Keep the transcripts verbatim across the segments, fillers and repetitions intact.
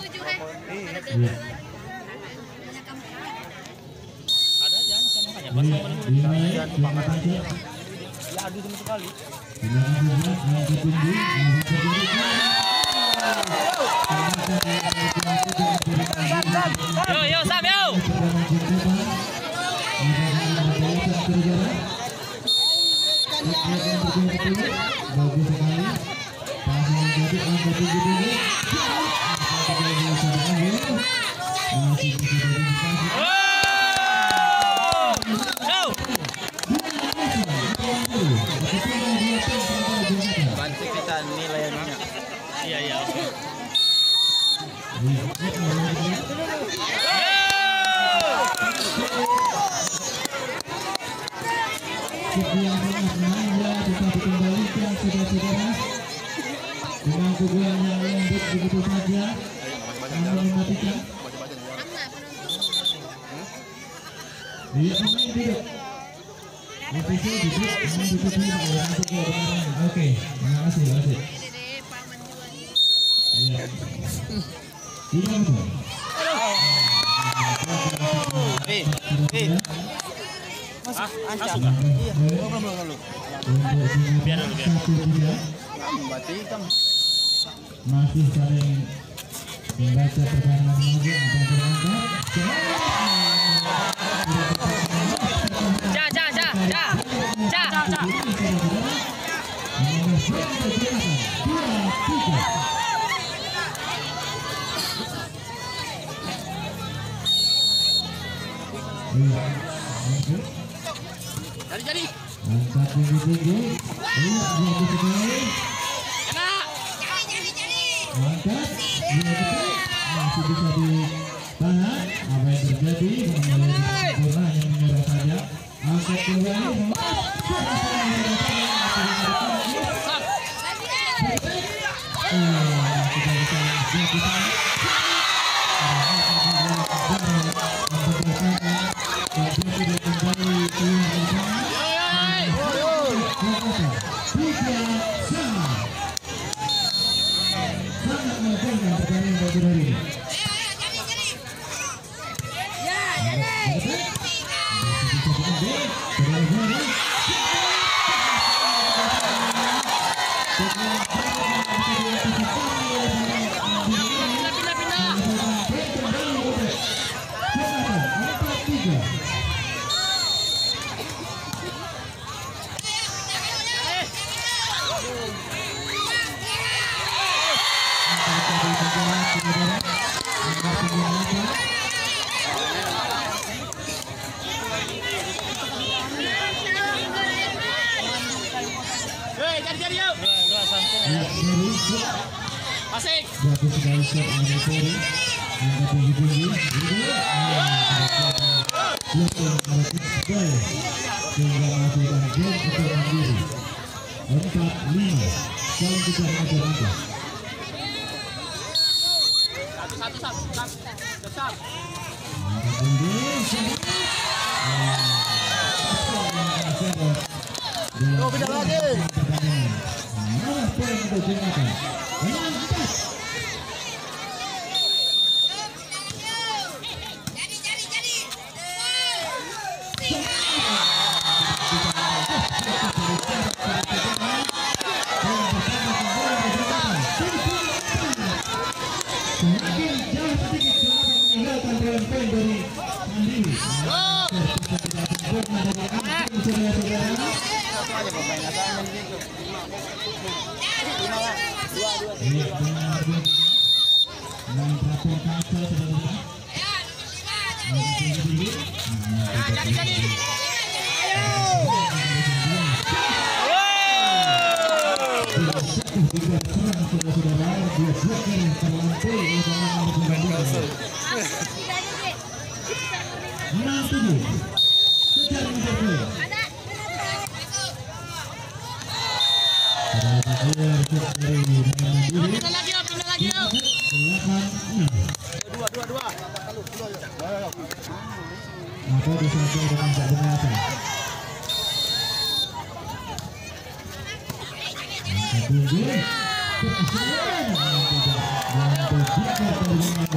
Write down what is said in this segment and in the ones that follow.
Ada jangan sama kayak bos mau jangan semangat aja. Ya aduh cuma sekali. Yo yo Sam yo. Bantu kita nilainya. Iya iya. Sekian menangnya bisa dikembalikan saudara-saudara dengan pukulan yang lembut begitu saja. Anda mematikan. Iya, pemain duduk. Ofisial duduk, pemain duduk dulu. Oke, terima kasih, terima kasih. Iya. Iya betul. Eh, eh. Mas, ancam. Iya, belum belum belum. Biar dulu biar. Mematikan. Masih saling membaca pertandingan lagi apa berangkat. Ja ja ja ja. Ja ja. Jadi jadi. Angkat tinggi-tinggi. Iya, bagus sekali. Enak. Angkat. Masih bisa ditahan. Apa yang terjadi? Sempurna hanya menyerah saja. Angkat kembali. Hei, jadi-jadi yuk. Dua, santai. Asik. Bagus sekali shot dari Ferry. Angkat tinggi-tinggi. Blocking oleh Iqbal. Sehingga menghasilkan game untuk mandiri. Empat lima. Saling tidak mengajar angka. Satu satu satu satu. Besar. Angkat tinggi. Oh, beda lagi. Mana poin untuk Jonathan? Lantas. Semakin jauh sedikit Jonathan meninggalkan poin poin dari Mandiri. Saudara-saudara. Satu aja pemain asalnya gitu. Dua dua. Ini benar dua tiga. Dengan peraturan kaca saudara-saudara. Jadi jadi. Tiga serang saudara-saudara. Dua blokir terlampau oleh pemain nomor sembilan belas. Enam tujuh. Kejar mengejar poin. Pindah lagi yuk, pindah lagi yuk. Dua dua dua. Atau disampai dengan tak benar. Tinggi.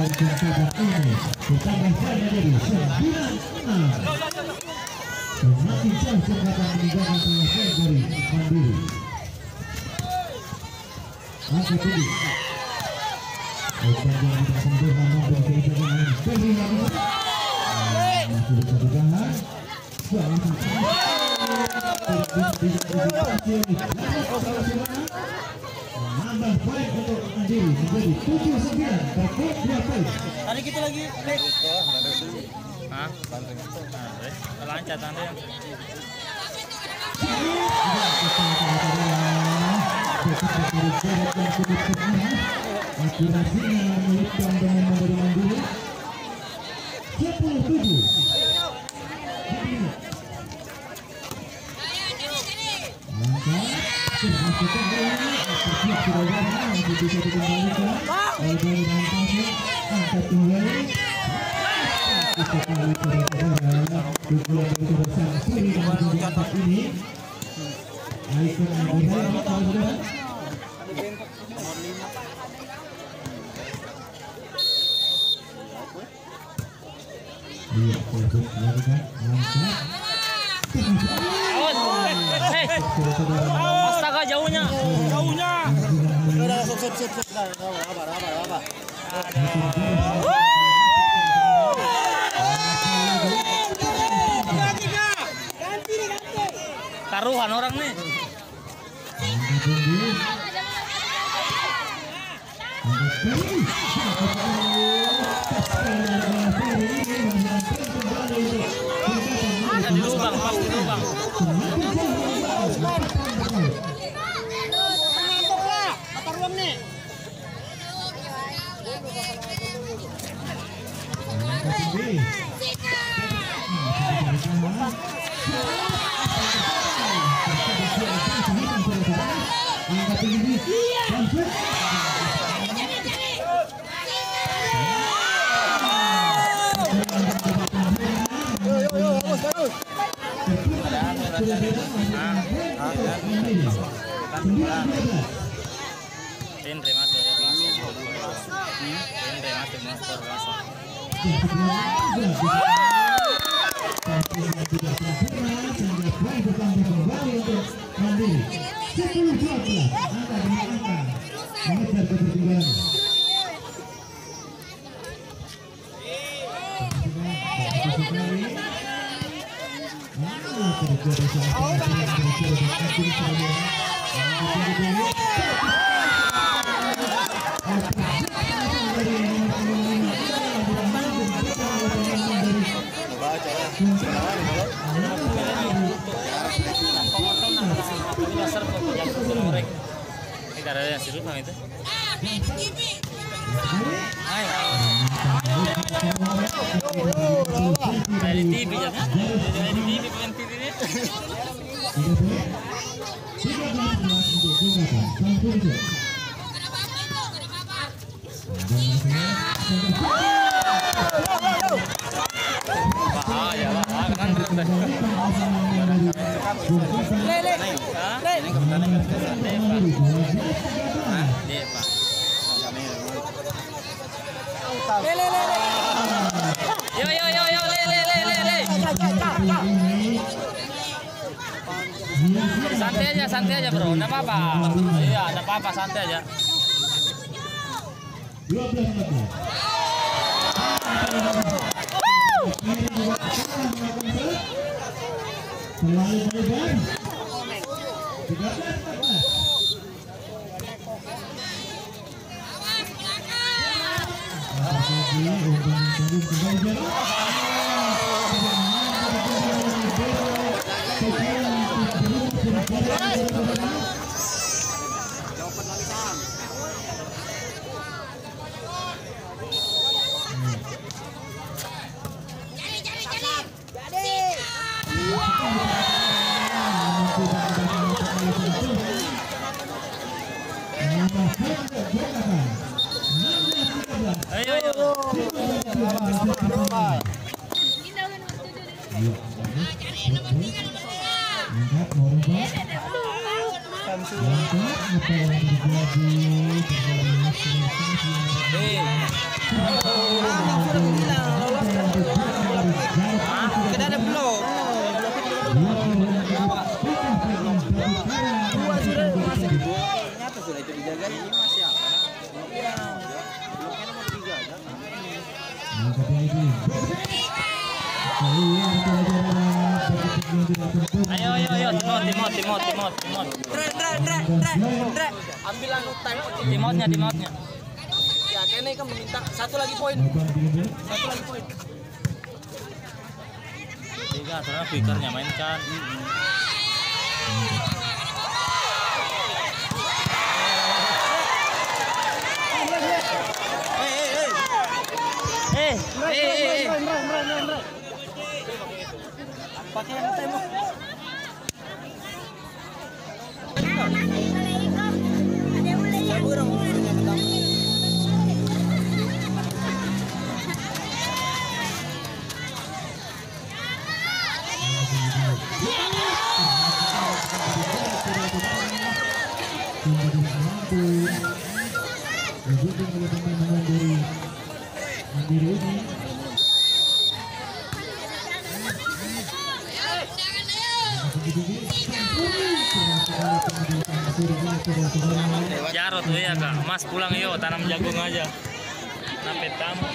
sembilan enam. Semakin jauh kesempatan meninggalkan penguasaan dari Mandiri. Angka tinggi. Open yang tidak sempurna mampu diselesaikan dengan Ferry Lakukan. Masih bisa ditahan. Salah satu. Menambah poin untuk Mandiri menjadi tujuh sembilan. Berkut dua poin. Tadi kita lagi. Hah? Lancar tanda. Akurasinya melipkan dengan memberi Mandiri sepuluh tujuh. Angka termasukkan ini setiap kirawannya masih bisa dikembalikan oleh dari pasir angka kembali kita kembali saudara-saudara dukungan dari saudara Siri dan angkat ini ikon Mandiri saudara. Iya, untuk melakukan angkat. Astaga jauhnya. Jauhnya. Udah sok sok sok sok. Apa apa apa. Taruhan orang nih. Ada di lubang, pas di lubang. Ngantuk lah. Apa ruang nih? Tendre masuk ya langsung. Tendre masuk master langsung. Tidak ada yang serius bang itu. Dari T V ya kan? Dari T V bukan T V ini. Bahaya lah kan. Lele. Lele lele. Yo yo yo yo le le le le le. Santai aja, santai aja bro, enggak apa-apa. Iya, enggak apa-apa, santai aja. dua belas meter. Selalu melebar. tiga belas empat belas. Ayo ayo. Eh. Ayo ayo ayo Timot Timot Timot Timot Timot. Dre Dre Dre Dre Dre. Ambil anu time out. Timotnya Timotnya. Ya kene kan meminta satu lagi poin. Satu lagi poin. Tiga terus pikernya mainkan. Eh, eh, eh, eh. Pakai yang tembok. Saya kurang umurnya pertama. Jarot tuh ya kak, Mas pulang yuk tanam jagung aja. Sampai tamu.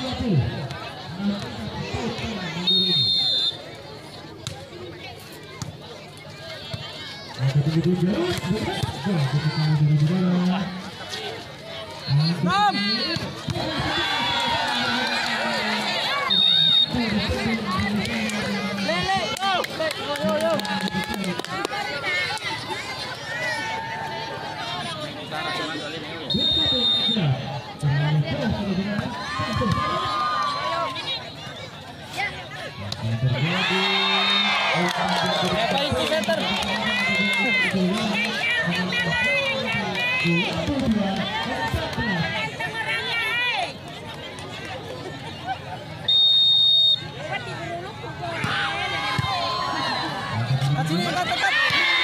Ram. Lele, yo, yo, yo. Berapa inci meter? Sini dekat dekat.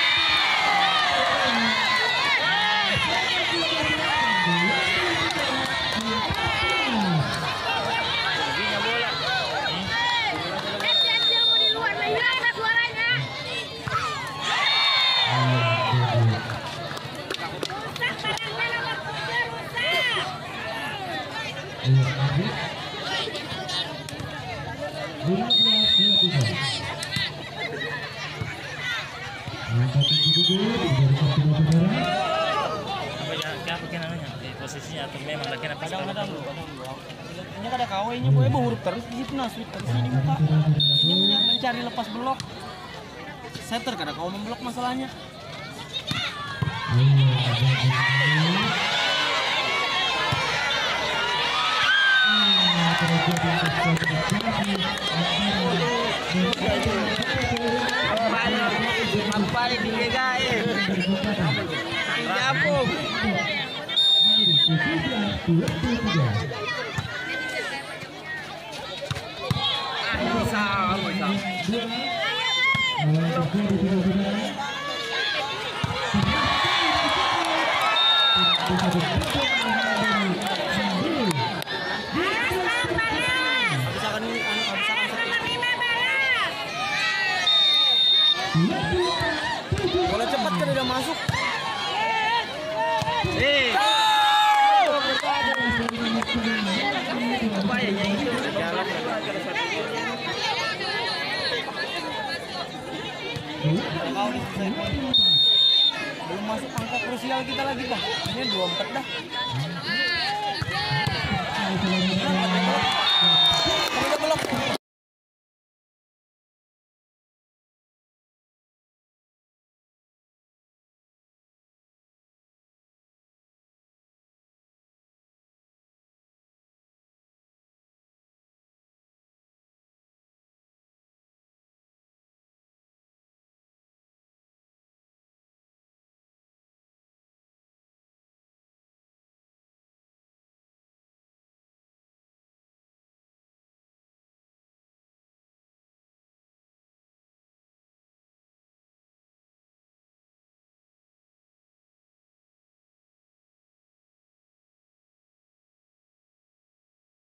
Posisinya atau memang lagi apa Kadang kadang lu, kadang lu. Ini ada kawainya gue huruf terus di situ nasut terus ini muka. Ini punya mencari lepas blok. Setter kada kau memblok masalahnya. Sampai di G G Jabung. Bisa, bisa. Bola cepat kan udah masuk. Eh. Upayanya itu jalan. Belum masuk angka krusial kita lagi, Bang. Ini dua puluh empat dah.